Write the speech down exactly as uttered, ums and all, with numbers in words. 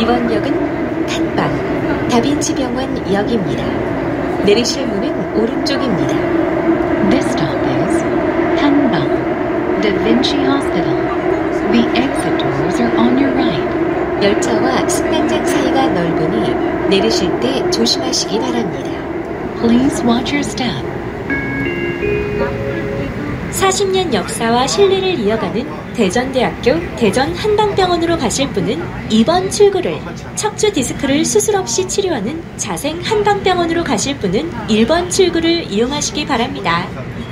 이번 역은 탄방 다빈치 병원 역입니다. 내리실 문은 오른쪽입니다. This stop is Tanbang Da Vinci Hospital. The exit doors are on your right. 열차와 승강장 사이가 넓으니 내리실 때 조심하시기 바랍니다. Please watch your step. 사십 년 역사와 신뢰를 이어가는 대전대학교 대전한방병원으로 가실 분은 이 번 출구를, 척추 디스크를 수술 없이 치료하는 자생한방병원으로 가실 분은 일 번 출구를 이용하시기 바랍니다.